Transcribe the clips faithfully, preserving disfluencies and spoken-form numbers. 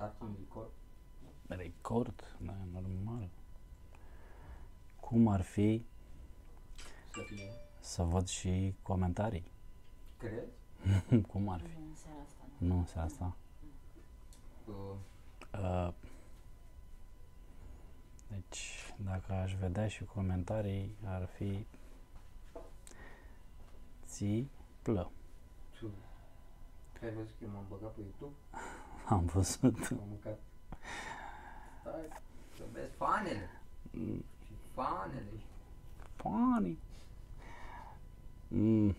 Starting record. Record? Da, e normal. Cum ar fi Să fie. să văd și comentarii? Crezi? Cum ar fi? Nu în seara asta. Nu în seara asta. Uh, Uh, deci, dacă aș vedea și comentarii, ar fi țiplă. tu. Ai văzut că eu m-am băgat pe YouTube? Am văzut. M-am mâncat. Stai, să vezi fanele. Și fanele. Funny. Mm.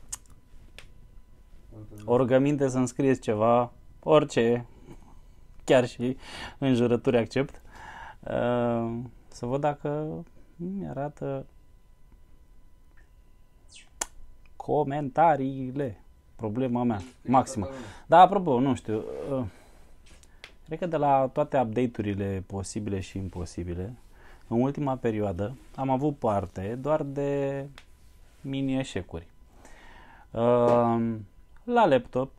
Într-un- O rugăminte să-mi scrieți ceva, orice, chiar și înjurături accept, uh, să văd dacă mi arată comentariile. Problema mea, maximă. Da, apropo, nu știu, uh, cred că de la toate update-urile posibile și imposibile, în ultima perioadă am avut parte doar de mini-eșecuri. Uh, la laptop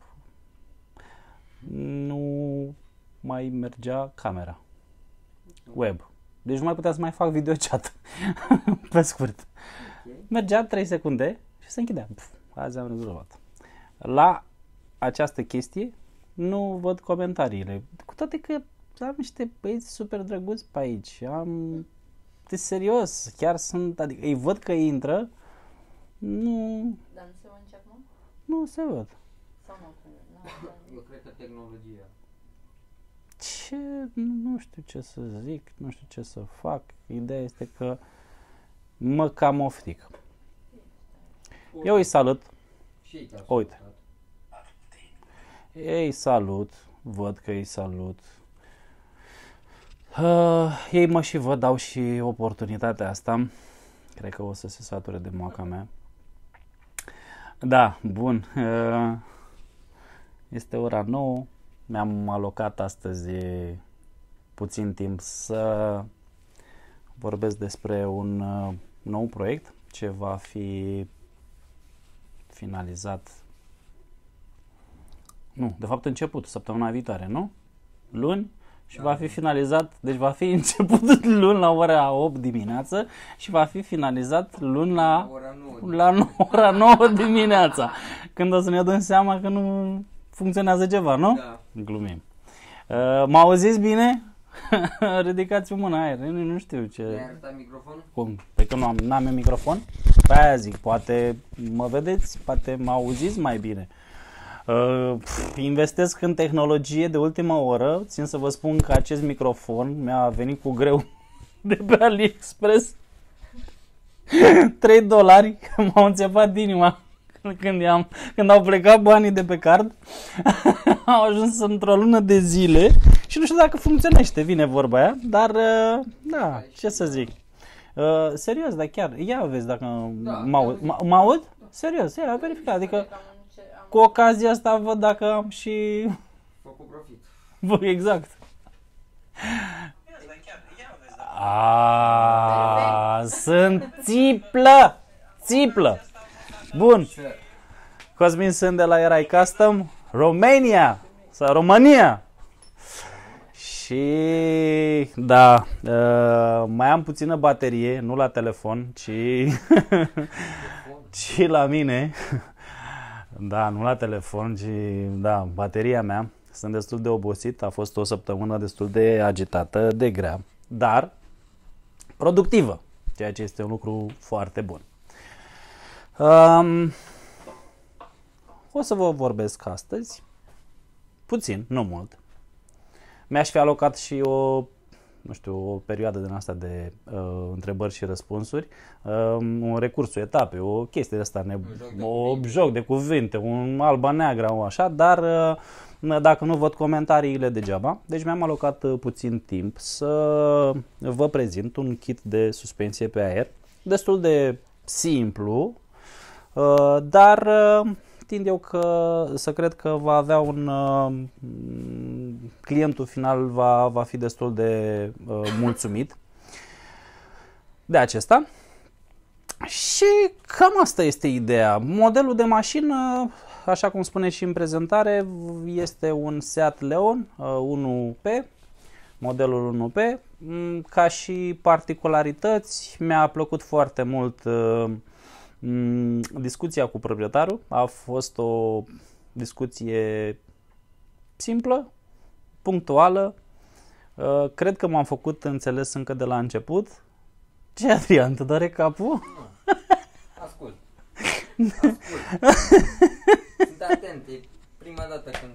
nu mai mergea camera web. Deci nu mai putea să mai fac video chat. Pe scurt. Mergea trei secunde și se închidea. Puf, azi am rezolvat. La această chestie nu văd comentariile. Cu toate că am niște băieți super drăguți pe aici. Am... De serios, chiar sunt, adică îi văd că intră, nu, Dar nu se vă începe, nu? nu se văd. Sau nu? Nu, Eu cred că tehnologia. Ce, nu știu ce să zic, nu știu ce să fac. Ideea este că mă cam oftic. Eu îi salut, Și ei te-au Uite. salutat. ei salut, văd că îi salut. Uh, ei mă și văd, dau și oportunitatea asta. Cred că o să se sature de moaca mea. Da, bun. Uh, este ora nouă. Mi-am alocat astăzi puțin timp să vorbesc despre un uh, nou proiect ce va fi finalizat. Nu, de fapt început săptămâna viitoare, nu? Luni și Da. va fi finalizat, deci va fi început luni la ora opt dimineață și va fi finalizat luni la Ora nouă. la ora nouă dimineața, când o să ne dăm seama că nu funcționează ceva, nu? Da. Glumim. Uh, mă auziți bine? Ridicați mâna aer, nu, nu știu ce... Mi-ai arătat microfonul? Cum? Păi că nu am, n-am eu microfon? Pe aia zic, poate mă vedeți, poate mă auziți mai bine. Uh, pf, investesc în tehnologie de ultima oră, țin să vă spun că acest microfon mi-a venit cu greu de pe AliExpress. trei dolari, m-au înțepat inima când, am, când au plecat banii de pe card. Au ajuns într-o lună de zile și nu știu dacă funcționește, vine vorba aia, dar uh, da, ce să zic. Uh, serios, dar chiar, ia vezi dacă Da, mă aud. da. Mă aud? Serios, ia, verificat, adică Cred că am înce- am- cu ocazia asta văd dacă am și... Făcut profit. Bă, exact. Aaaa, sunt țiplă! Țiplă! Bun. Cosmin sunt de la Erai Custom, Romania sau România. Și da, uh, mai am puțină baterie, nu la telefon, ci ci la mine. Da, nu la telefon, ci da, bateria mea. Sunt destul de obosit, a fost o săptămână destul de agitată, de grea, dar productivă, ceea ce este un lucru foarte bun. Um, o să vă vorbesc astăzi, puțin, nu mult. Mi-aș fi alocat și o, nu știu, o perioadă din asta de uh, întrebări și răspunsuri, uh, un recurs, o etape, o chestie de asta, ne, joc de o cuvinte. joc de cuvinte, un alba-neagră, o așa, dar uh, dacă nu văd comentariile degeaba, deci mi-am alocat uh, puțin timp să vă prezint un kit de suspensie pe aer, destul de simplu, uh, dar uh, tind eu că, să cred că va avea un... Uh, clientul final va, va fi destul de uh, mulțumit de acesta. Și cam asta este ideea. Modelul de mașină așa cum spune și în prezentare, este un Seat Leon uh, unu P, modelul unu P. Mm, Ca și particularități, mi-a plăcut foarte mult uh, mm, discuția cu proprietarul. A fost o discuție simplă, punctuală. Uh, cred că m-am făcut înțeles încă de la început. Ce, Adrian, te doare capul? Ascult. Ascult. Sunt atent, e prima dată când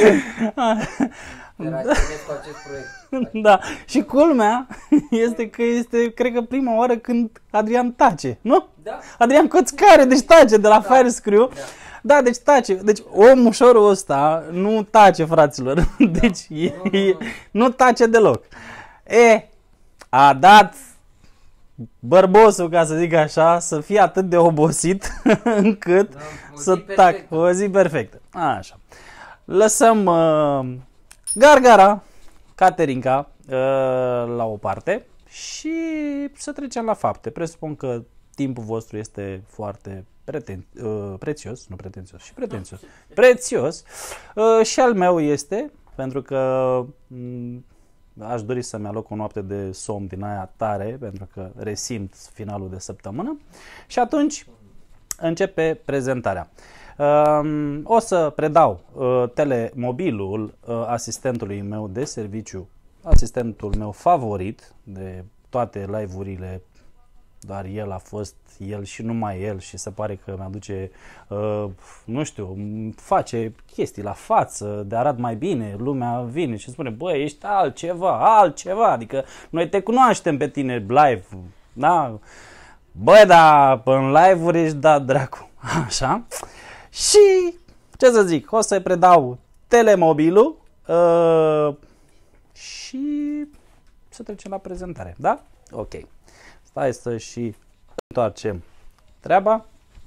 interacționez cu acest proiect. Da, și culmea este că este, cred că prima oară când Adrian tace, nu? Da. Adrian Coțcare, deci tace de la Da. Fire Screw. Da. Da, deci tace. Deci omușorul ăsta nu tace, fraților. Deci Nu, e, nu, e, nu. nu tace deloc. E, a dat bărbosul, ca să zic așa, să fie atât de obosit încât Da, o zi să tac. perfectă. O zi perfectă. Așa. Lăsăm uh, Gargara, Caterinca uh, la o parte și să trecem la fapte. Presupun că timpul vostru este foarte preten- uh, prețios, nu pretențios, și pretențios. Prețios. Uh, și al meu este, pentru că m- aș dori să-mi aloc o noapte de somn din aia tare, pentru că resimt finalul de săptămână. Și atunci începe prezentarea. Um, o să predau uh, telemobilul uh, asistentului meu de serviciu, asistentul meu favorit de toate live-urile, doar el a fost el și numai el și se pare că mi-aduce, uh, nu știu, îmi face chestii la față, de arat mai bine, lumea vine și spune, băi, ești altceva, altceva, adică noi te cunoaștem pe tine live, da? Băi, dar în live-uri ești dat dracu, așa. Și, ce să zic, o să-i predau telemobilul uh, și să trecem la prezentare, da? Ok. Stai să și întoarcem treaba.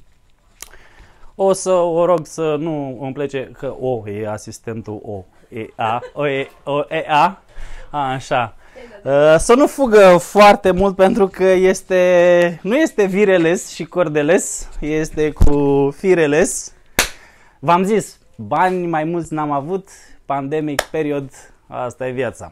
O să o rog să nu îmi plece că O e asistentul O, E A, O E, O E A, așa. Uh, să nu fugă foarte mult pentru că este, nu este wireless și cordeless, este cu fireles. V-am zis, bani mai mulți n-am avut, pandemic period, asta e viața.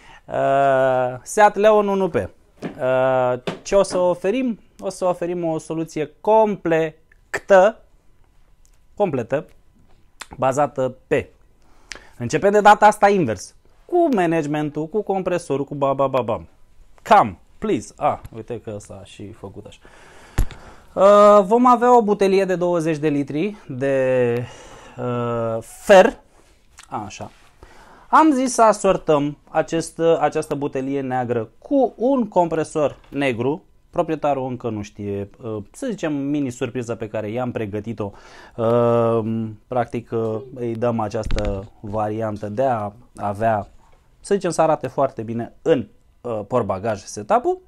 Uh, Seat Leon unu P. Uh, ce o să oferim? O să oferim o soluție completă, completă, bazată pe. Începem de data asta invers. Cu managementul, cu compresorul, cu ba ba ba bam. Cam, please. Ah, uite că s-a și făcut așa. Uh, vom avea o butelie de douăzeci de litri de uh, fer. Așa. Am zis să asortăm acest, această butelie neagră cu un compresor negru. Proprietarul încă nu știe, uh, să zicem mini surpriză pe care i-am pregătit-o. Uh, practic uh, îi dăm această variantă de a avea, să zicem, să arate foarte bine în uh, portbagaj setup-ul.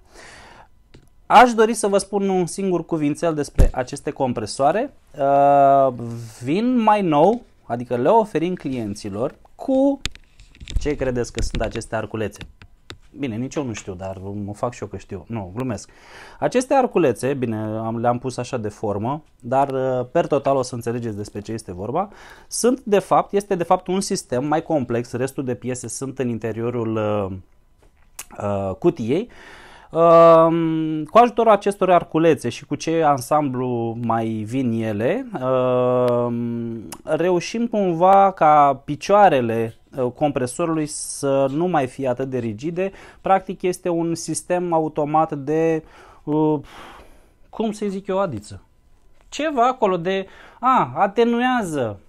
Aș dori să vă spun un singur cuvințel despre aceste compresoare. Uh, vin mai nou, adică le oferim clienților cu, ce credeți că sunt aceste arculețe? Bine, nici eu nu știu, dar mă fac și eu că știu. Nu, glumesc. Aceste arculețe, bine, am, le-am pus așa de formă, dar per total o să înțelegeți despre ce este vorba. Sunt de fapt, este de fapt un sistem mai complex, restul de piese sunt în interiorul uh, uh, cutiei. Uh, cu ajutorul acestor arculețe și cu ce ansamblu mai vin ele, uh, reușim cumva ca picioarele compresorului să nu mai fie atât de rigide. Practic este un sistem automat de, uh, cum să zic eu, adiță. Ceva acolo de, a, atenuează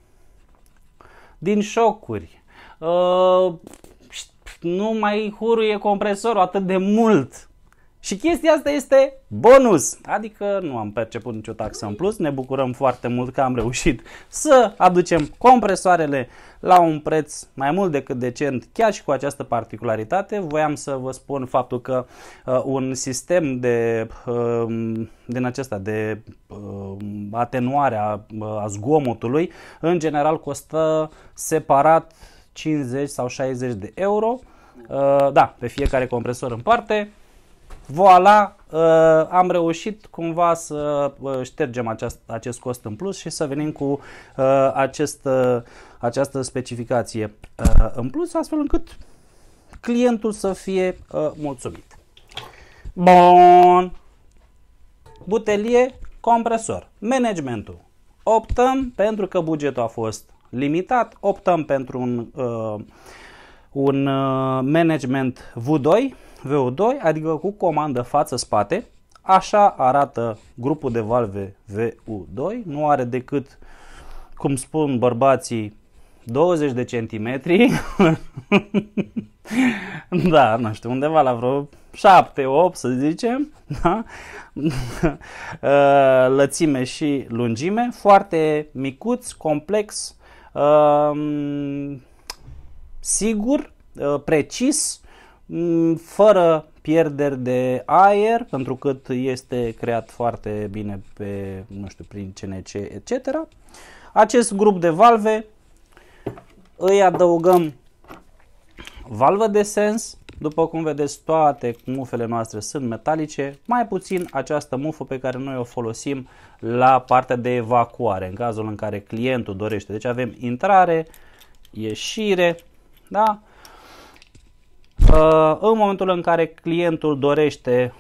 din șocuri. Uh, nu mai huruie compresorul atât de mult. Și chestia asta este bonus, adică nu am perceput nicio taxă în plus, ne bucurăm foarte mult că am reușit să aducem compresoarele la un preț mai mult decât decent, chiar și cu această particularitate. Voiam să vă spun faptul că uh, un sistem de, uh, din acesta de uh, atenuare a, a zgomotului, în general costă separat cincizeci sau șaizeci de euro, uh, da, pe fiecare compresor în parte. Voila, uh, am reușit cumva să uh, ștergem aceast, acest cost în plus și să venim cu uh, acest, uh, această specificație uh, în plus, astfel încât clientul să fie uh, mulțumit. Bun. Butelie, compresor. Managementul. Optăm, pentru că bugetul a fost limitat, optăm pentru un, uh, un uh, management V doi, V U doi, adică cu comandă față-spate. Așa arată grupul de valve V U doi. Nu are decât, cum spun bărbații, douăzeci de centimetri. Da, nu știu, undeva la vreo șapte opt, să zicem. Da? Lățime și lungime. Foarte micuț, complex, sigur, precis, fără pierderi de aer, pentru că este creat foarte bine pe, nu știu, prin C N C, et cetera. Acest grup de valve îi adăugăm valvă de sens. După cum vedeți, toate mufele noastre sunt metalice, mai puțin această mufă pe care noi o folosim la partea de evacuare, în cazul în care clientul dorește. Deci avem intrare, ieșire, da? În momentul în care clientul dorește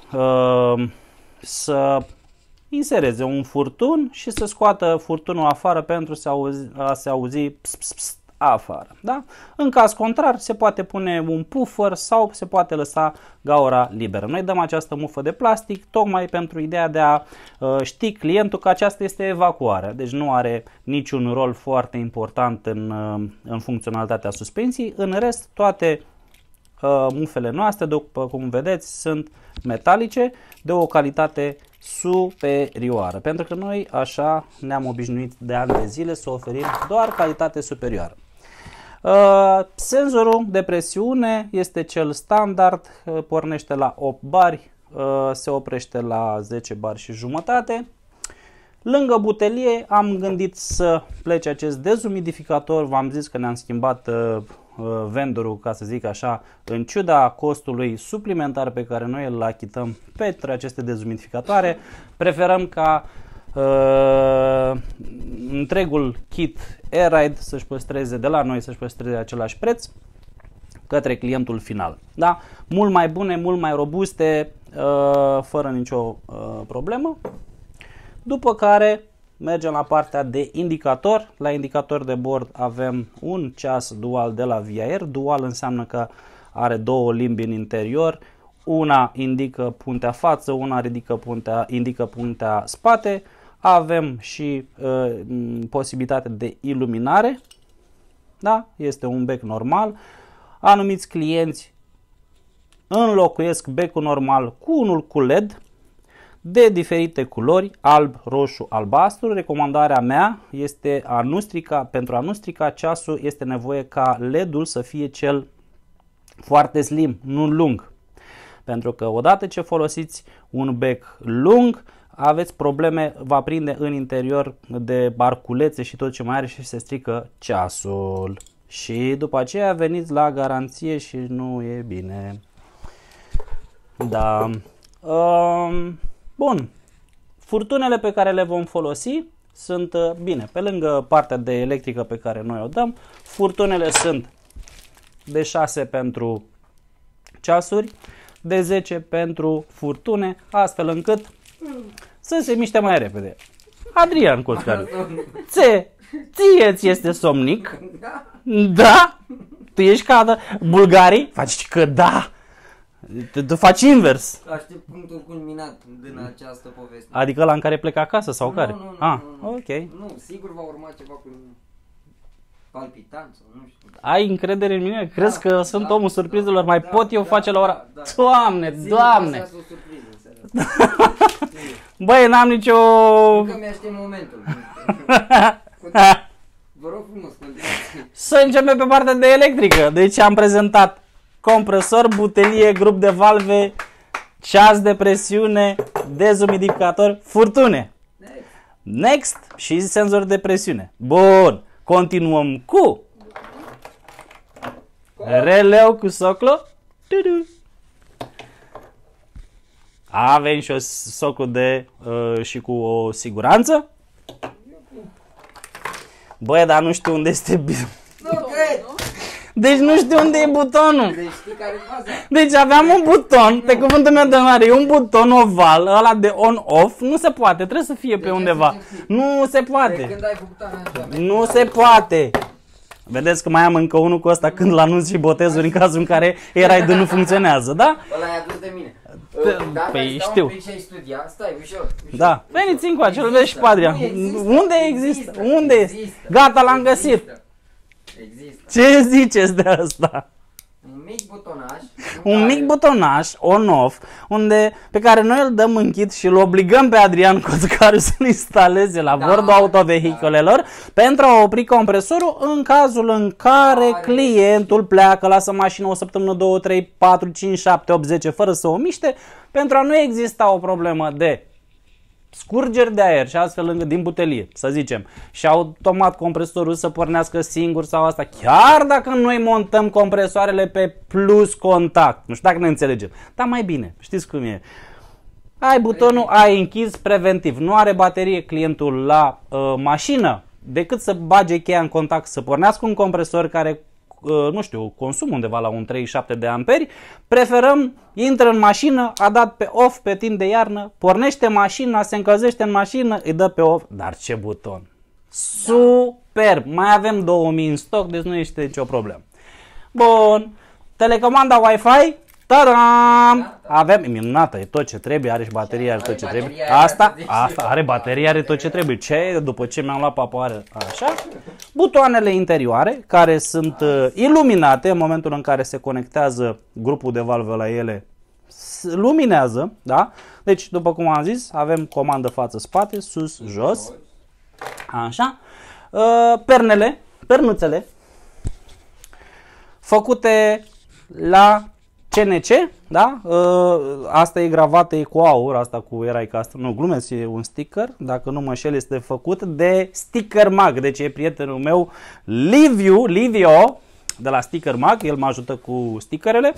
să insereze un furtun și să scoată furtunul afară pentru a se auzi ps, ps, ps, afară. Da? În caz contrar, se poate pune un puffer sau se poate lăsa gaura liberă. Noi dăm această mufă de plastic tocmai pentru ideea de a uh, ști clientul că aceasta este evacuarea. Deci nu are niciun rol foarte important în, uh, în funcționalitatea suspensiei. În rest, toate uh, mufele noastre, după cum vedeți, sunt metalice de o calitate superioară. Pentru că noi așa ne-am obișnuit de ani de zile să oferim doar calitate superioară. Uh, senzorul de presiune este cel standard, uh, pornește la opt bari, uh, se oprește la zece bari și jumătate. Lângă butelie am gândit să plece acest dezumidificator. V-am zis că ne-am schimbat uh, vendorul, ca să zic așa, în ciuda costului suplimentar pe care noi îl achităm pentru aceste dezumidificatoare. Preferăm ca uh, întregul kit Airride să-și păstreze de la noi, să-și păstreze același preț către clientul final. Da? Mult mai bune, mult mai robuste, uh, fără nicio uh, problemă. După care mergem la partea de indicator. La indicator de bord avem un ceas dual de la Via Air. Dual înseamnă că are două limbi în interior. Una indică puntea față, una ridică puntea, indică puntea spate. Avem și uh, posibilitatea de iluminare. Da? Este un bec normal. Anumiți clienți înlocuiesc becul normal cu unul cu L E D de diferite culori, alb, roșu, albastru. Recomandarea mea este a nu strica, pentru a nu strica ceasul este nevoie ca L E D-ul să fie cel foarte slim, nu lung. Pentru că odată ce folosiți un bec lung, aveți probleme, va prinde în interior de barculețe și tot ce mai are și se strică ceasul. Și după aceea veniți la garanție și nu e bine. Da. Um, Bun, furtunele pe care le vom folosi sunt, bine, pe lângă partea de electrică pe care noi o dăm, furtunele sunt de șase pentru ceasuri, de zece pentru furtune, astfel încât să se miște mai repede. Adrian Coscaru, ție, ție ți este somnic? Da? Tu ești ca bulgarii? Faci că da! Tu faci invers. Aștept punctul culminat din această poveste. Adică la în care plec acasă sau nu, care? Nu, nu, ah, nu, nu. ok. Nu, sigur va urma ceva cu palpitant sau nu știu. Ai încredere în mine? Crezi da, că sunt da, omul surprizelor? Mai da, pot eu da, face la ora... Da, da. Doamne, Sigur, Doamne! o surpriză în seara asta. Băi, n-am nicio... Încă mi-aștept momentul. Vă rog frumos, continuați. Să începem pe partea de electrică. Deci am prezentat compresor, butelie, grup de valve, ceas de presiune, dezumidificator, furtune. Next. Next și senzor de presiune. Bun. Continuăm cu releu cu soclo. Tudu. Avem și o socul de uh, și cu o siguranță. Băi, dar nu știu unde este... Nu cred! Deci nu știu unde e butonul. Deci știi care e faza? Deci aveam un buton, pe cuvântul meu de mare, e un buton oval, ăla de on-off, nu se poate, trebuie să fie pe Deci undeva. Nu se De poate. când ai făcut aranjament? Nu se poate. Vedeți că mai am încă unul cu ăsta când l-anunț și botezuri în cazul în care erai de nu funcționează, da? Ăla e adus de mine. Dacă Păi, ai sta știu. un pic și ai studia, stai, ușor, ușor. Da. Veniți încoace, îl vezi și pe Adrian. Nu există, Unde există? Unde este? există, Gata, l-am găsit. Există. Există. Ce ziceți de asta? Un mic butonaj. Un mic butonaj on-off, unde, pe care noi îl dăm închid și îl obligăm pe Adrian Coscaru să-l instaleze la Da, bordul autovehiculelor pentru a opri compresorul în cazul în care Are. clientul pleacă, lasă mașina o săptămână, două, trei, patru, cinci, șapte, opt, zece fără să o miște, pentru a nu exista o problemă de scurgeri de aer și astfel lângă din butelie, să zicem, și automat compresorul să pornească singur sau asta, chiar dacă noi montăm compresoarele pe plus contact. Nu știu dacă ne înțelegem, dar mai bine, știți cum e. Ai butonul, ai închis preventiv, nu are baterie clientul la uh, mașină, decât să bage cheia în contact, să pornească un compresor care nu știu, consum undeva la un treizeci și șapte de amperi, preferăm, intră în mașină, a dat pe off pe timp de iarnă, pornește mașina, se încălzește în mașină, îi dă pe off, dar ce buton! Superb! Mai avem două mii în stoc, deci nu este nicio problemă. Bun, telecomanda Wi-Fi, ta-dam! Avem, minunată, e tot ce trebuie, are și baterie, are tot ce trebuie. Asta, asta, are baterie, are tot ce trebuie. Ce? După ce mi-am luat papoare, așa. Butoanele interioare, care sunt uh, iluminate în momentul în care se conectează grupul de valve la ele, luminează, da? Deci, după cum am zis, avem comandă față-spate, sus, jos, așa. Uh, pernele, pernuțele, făcute la C N C, da? Uh, asta e gravată, e cu aur, asta cu erai ca asta, nu, glumesc, e un sticker, dacă nu mă înșel, este făcut de Sticker Mag, deci e prietenul meu Liviu, Livio, de la Sticker Mag, el mă ajută cu stickerele.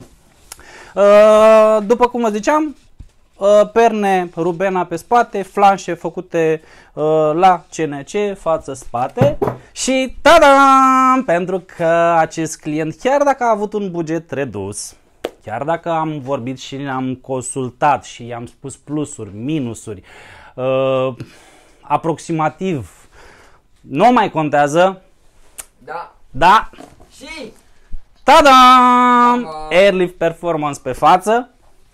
Uh, după cum vă ziceam, uh, perne Rubena pe spate, flanșe făcute uh, la C N C, față-spate și ta-dam! Pentru că acest client, chiar dacă a avut un buget redus, chiar dacă am vorbit și am consultat și i-am spus plusuri, minusuri, uh, aproximativ, nu mai contează, Da. da, Și ta-dam! Airlift Performance pe față,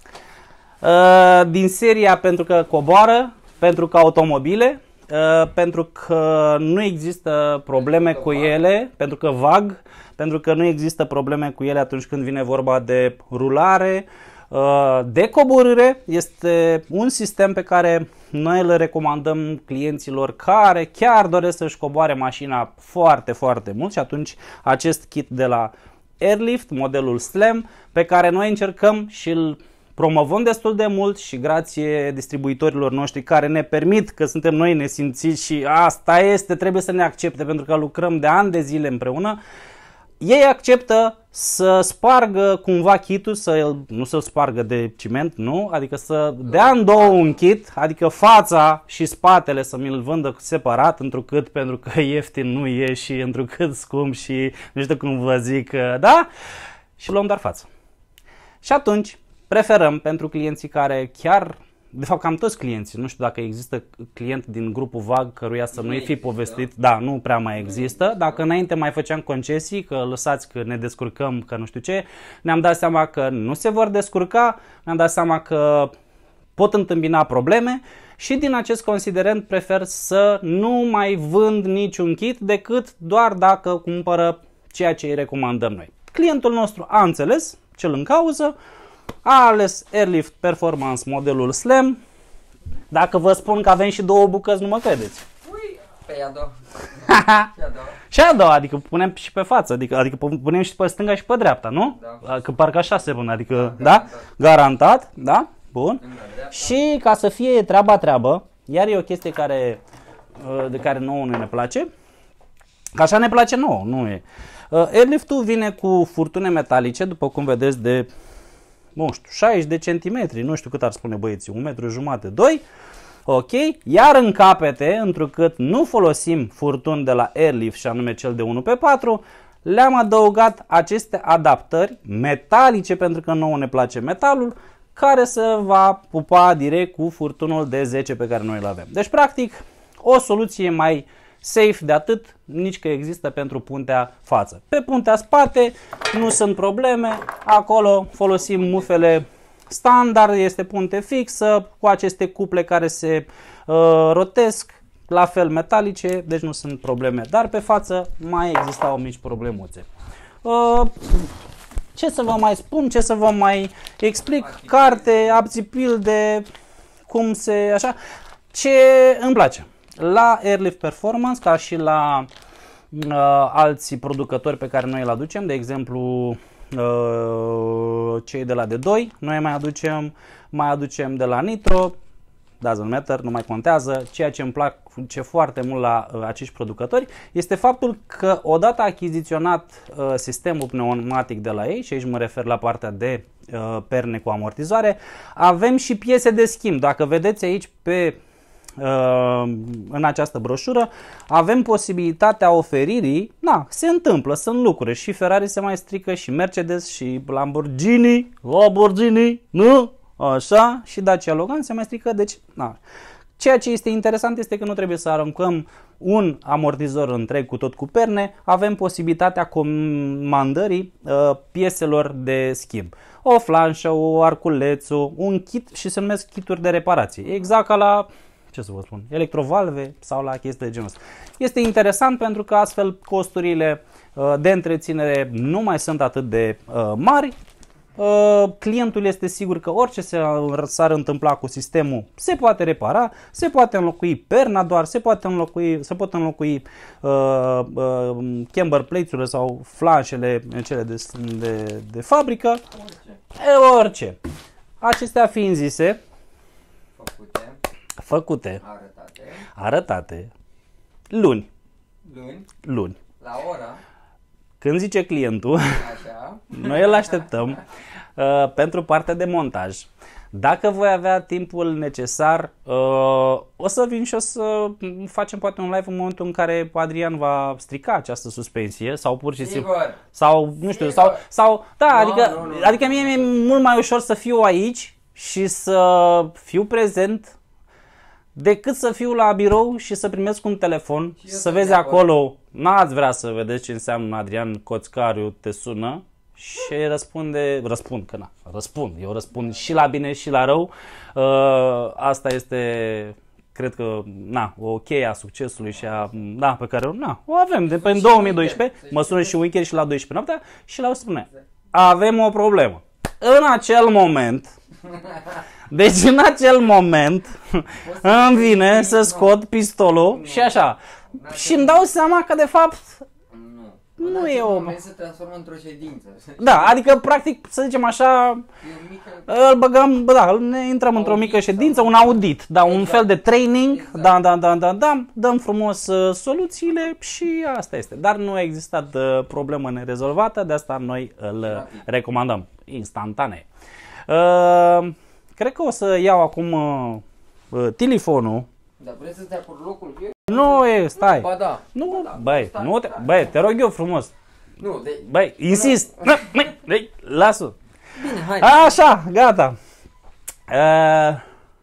uh, din seria pentru că coboară, pentru că automobile, uh, pentru că nu există probleme cu ele, pentru că vag, pentru că nu există probleme cu ele atunci când vine vorba de rulare, de coborâre. Este un sistem pe care noi îl recomandăm clienților care chiar doresc să-și coboare mașina foarte, foarte mult și atunci acest kit de la Airlift, modelul Slam, pe care noi încercăm și îl promovăm destul de mult și grație distribuitorilor noștri care ne permit, că suntem noi nesimțiți și asta este, trebuie să ne accepte pentru că lucrăm de ani de zile împreună. Ei acceptă să spargă cumva kitul, să nu să-l spargă de ciment, nu? Adică să dea în două un kit, adică fața și spatele să mi-l vândă separat, întrucât pentru că ieftin nu e și întrucât scump și nu știu cum vă zic, da? Și luăm doar fața. Și atunci preferăm pentru clienții care chiar, de fapt cam toți clienții, nu știu dacă există client din grupul VAG căruia să nu-i fi povestit, da, nu prea mai există. Dacă înainte mai făceam concesii, că lăsați că ne descurcăm, că nu știu ce, ne-am dat seama că nu se vor descurca, ne-am dat seama că pot întâmpina probleme și din acest considerent prefer să nu mai vând niciun kit decât doar dacă cumpără ceea ce îi recomandăm noi. Clientul nostru a înțeles cel în cauză, a ales Airlift Performance modelul Slam. Dacă vă spun că avem și două bucăți, nu mă credeți. ui, pe ea două. Și a doua. Și a doua, adică punem și pe față, adică, adică punem și pe stânga și pe dreapta, nu? Da. Că parcă așa se pune, adică, da? Garantat. Garantat, da? Bun. Stânga, dreapta. Și ca să fie treaba treabă, iar e o chestie care, de care nouă nu ne place, că așa ne place nouă, nu e. Airlift-ul vine cu furtune metalice, după cum vedeți, de nu știu, șaizeci de centimetri, nu știu cât ar spune băieții, un metru jumate, doi. Ok, iar în capete, întrucât nu folosim furtuni de la Airlift și anume cel de unu pe patru, le-am adăugat aceste adaptări metalice, pentru că nouă ne place metalul, care se va pupa direct cu furtunul de zece pe care noi îl avem. Deci, practic, o soluție mai safe de atât, nici că există pentru puntea față. Pe puntea spate nu sunt probleme, acolo folosim mufele standard, este punte fixă, cu aceste cuple care se uh, rotesc, la fel metalice, deci nu sunt probleme. Dar pe față mai existau mici problemuțe. Uh, ce să vă mai spun, ce să vă mai explic, carte, apțipilde, cum se, așa, ce îmi place. La Airlift Performance, ca și la uh, alți producători pe care noi îl aducem, de exemplu uh, cei de la D doi, noi mai aducem, mai aducem de la Nitro, doesn't matter, nu mai contează. Ceea ce îmi place foarte mult la uh, acești producători este faptul că odată achiziționat uh, sistemul pneumatic de la ei, și aici mă refer la partea de uh, perne cu amortizoare, avem și piese de schimb. Dacă vedeți aici pe în această broșură, avem posibilitatea oferirii, na, se întâmplă, sunt lucruri, și Ferrari se mai strică, și Mercedes, și Lamborghini, Lamborghini, nu? Așa, și Dacia Logan se mai strică, deci, na. Ceea ce este interesant este că nu trebuie să aruncăm un amortizor întreg cu tot cu perne, avem posibilitatea comandării uh, pieselor de schimb. O flanșă, o arculețul, un kit, și se numesc kituri de reparație, exact ca la, ce să vă spun, electrovalve sau la chestii de genul ăsta. Este interesant pentru că astfel costurile uh, de întreținere nu mai sunt atât de uh, mari. Uh, clientul este sigur că orice s-ar întâmpla cu sistemul se poate repara, se poate înlocui perna doar, se poate înlocui, se pot înlocui uh, uh, camber plate-urile sau flanșele cele de, de, de fabrică, Orice. e, orice. Acestea fiind zise, Făcute, făcute, arătate, arătate, luni, luni, luni. la ora, Când zice clientul, așa, noi îl așteptăm uh, pentru partea de montaj. Dacă voi avea timpul necesar, uh, o să vin și o să facem poate un live în momentul în care Adrian va strica această suspensie sau pur și simplu, sigur, sau nu știu, Sigur. sau, sau da, Nu, adică, nu, nu, adică nu. mie mi-e mult mai ușor să fiu aici și să fiu prezent decât să fiu la birou și să primesc un telefon, Și eu să sunt vezi de acord. acolo, n-ați vrea să vedeți ce înseamnă Adrian Coțcariu te sună și răspunde, răspund, că na, răspund, eu răspund și la bine și la rău. Uh, asta este, cred că, na, o cheie a succesului și a, da, pe care, na, o avem de pe în și două mii doisprezece, weekend, mă să sună știi. și weekend și la douăsprezece noaptea și la o spune, avem o problemă. În acel moment, deci în acel moment îmi vine să scot pistolul și așa. Și îmi dau seama că de fapt nu. Nu În e acel o- moment se transformă într-o ședință. da, adică practic să zicem așa, E o mică... îl băgăm, bă, da, ne intrăm într-o Audit mică ședință, sau- un audit, da, un Exact. fel de training, Exact. da, da, da, da, da, dăm frumos uh, soluțiile și asta este. Dar nu a existat uh, problemă nerezolvată, de asta noi îl uh, Rapid. recomandăm, instantanee. Uh, cred că o să iau acum uh, uh, telefonul. Dar vreți să stai pe locul meu? Nu e, stai. Ba da. Nu, Ba da. băi, Stai, nu te, stai. băi, te rog eu frumos. Nu, de... Băi, insist. Nu, băi, băi, lasă. Bine, hai. Așa, gata. Uh,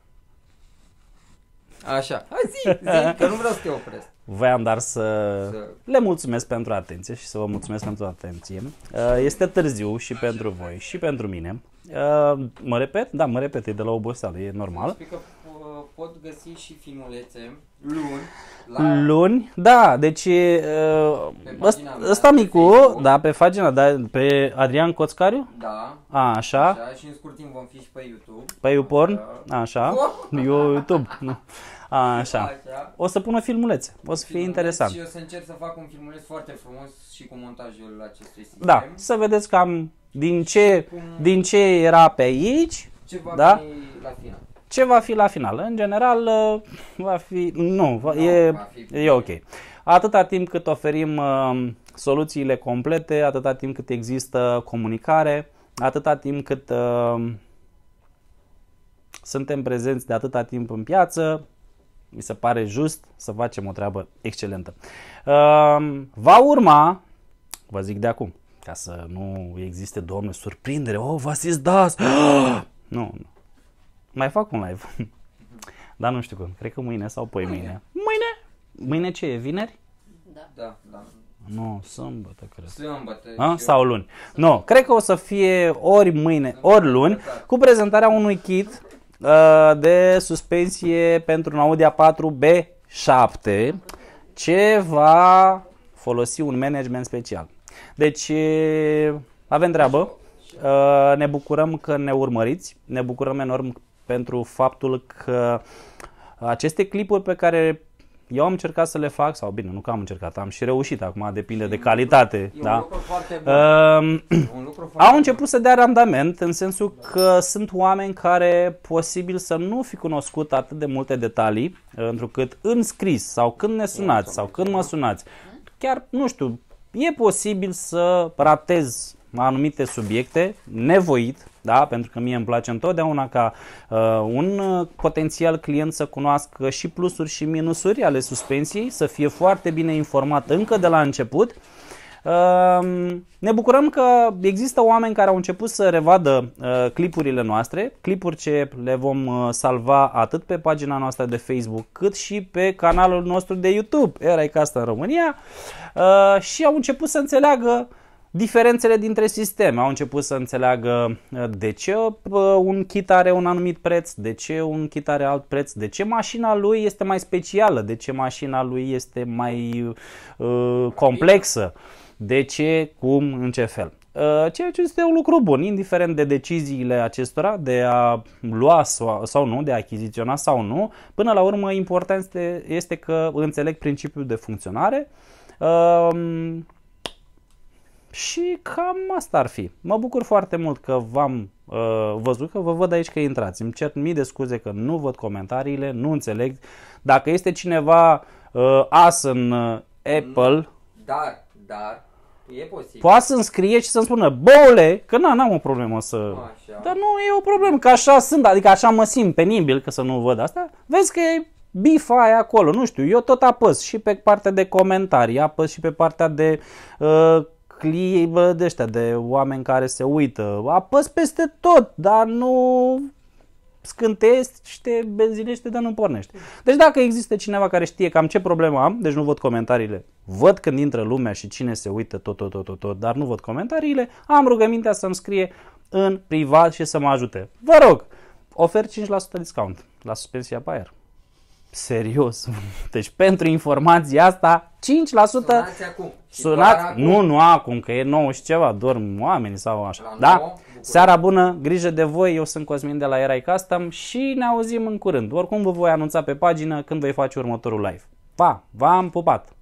Așa. Hai zi, zi, că nu vreau să te opresc. voiam dar să Să- le mulțumesc pentru atenție și să vă mulțumesc pentru atenție. Uh, este târziu și pentru voi și pentru mine. Uh, mă repet? Da, mă repet, e de la oboseală, e normal. Spui că uh, pot găsi și filmulețe luni la... Luni, da, deci uh, Pe ăsta, pagina mea, ăsta pe micu, Facebook. da, pe pagina, da, pe Adrian Coțcariu, Da. a, așa, Așa, și în scurt timp vom fi și pe YouTube. pe YouPorn, Așa. așa, eu YouTube, nu, a, așa. Așa. O să pună filmulețe, o să fie Filmuleț interesant. Și o să încerc să fac un filmuleț foarte frumos și cu montajul acestui sistem. Da, să vedeți cam din ce, Cum- din ce era pe aici, Ce va da? fi la final. ce va fi la final. În general, uh, va fi, nu, va, Nu, e, va fi e ok. Atâta timp cât oferim uh, soluțiile complete, atâta timp cât există comunicare, atâta timp cât uh, suntem prezenți de atâta timp în piață, mi se pare just să facem o treabă excelentă. Uh, va urma, vă zic de acum, ca să nu existe, Doamne, surprindere, oh, v-a zis das, nu, nu, mai fac un live, dar nu știu când, cred că mâine sau poi mâine. Mâine? Mâine ce e, vineri? Da. Da, da. Nu, sâmbătă, cred. Sâmbătă. A? Sau luni. Nu, cred că o să fie ori mâine, ori luni, cu prezentarea unui kit uh, de suspensie pentru un Audi A patru B șapte, ce va folosi un management special. Deci, avem treabă, uh, ne bucurăm că ne urmăriți, ne bucurăm enorm pentru faptul că aceste clipuri pe care eu am încercat să le fac, sau bine, nu că am încercat, am și reușit, acum depinde de calitate. E da? un lucru foarte bun. Uh, un lucru foarte au bun. început să dea randament, în sensul că sunt oameni care posibil să nu fi cunoscut atât de multe detalii, întrucât în scris sau când ne sunați sau când mă sunați, chiar, nu știu, e posibil să ratez anumite subiecte, nevoit, da? Pentru că mie îmi place întotdeauna ca uh, un uh, potențial client să cunoască și plusuri și minusuri ale suspensiei, să fie foarte bine informat încă de la început. Uh, ne bucurăm că există oameni care au început să revadă uh, clipurile noastre, clipuri ce le vom uh, salva atât pe pagina noastră de Facebook, cât și pe canalul nostru de YouTube, Era Custom România, uh, și au început să înțeleagă diferențele dintre sisteme. Au început să înțeleagă de ce un kit are un anumit preț, de ce un kit are alt preț, de ce mașina lui este mai specială, de ce mașina lui este mai uh, complexă, de ce, cum, în ce fel. Uh, ceea ce este un lucru bun, indiferent de deciziile acestora de a lua sau, sau nu, de a achiziționa sau nu. Până la urmă, important este, este că înțeleg principiul de funcționare. Uh, Și cam asta ar fi. Mă bucur foarte mult că v-am uh, văzut, că vă văd aici că intrați. Îmi cer mii de scuze că nu văd comentariile, nu înțeleg. Dacă este cineva uh, as în uh, Apple, Dar, dar, e posibil. poate să-mi scrie și să-mi spună, boule, că na, n-am o problemă să... Așa. Dar nu e o problemă, că așa sunt, adică așa mă simt penibil că să nu văd asta. Vezi că e bifa aia acolo, nu știu, eu tot apăs și pe partea de comentarii, apăs și pe partea de... Uh, de ăștia, de oameni care se uită, apăs peste tot, dar nu scânteiește, benzinește, dar nu pornește. Deci dacă există cineva care știe cam ce problemă am, deci nu văd comentariile, văd când intră lumea și cine se uită tot, tot, tot, tot, tot, dar nu văd comentariile, am rugămintea să-mi scrie în privat și să mă ajute. Vă rog, ofer cinci la sută discount la suspensia pe aer. Serios. Deci pentru informația asta, cinci la sută Sunați acum. Și sunați, doar acum. nu, nu acum, că e nouă și ceva, dorm oamenii sau așa. La Da? nouă, Seara bună, grijă de voi, eu sunt Cosmin de la Era Custom și ne auzim în curând. Oricum vă voi anunța pe pagină când voi face următorul live. Pa, v-am pupat!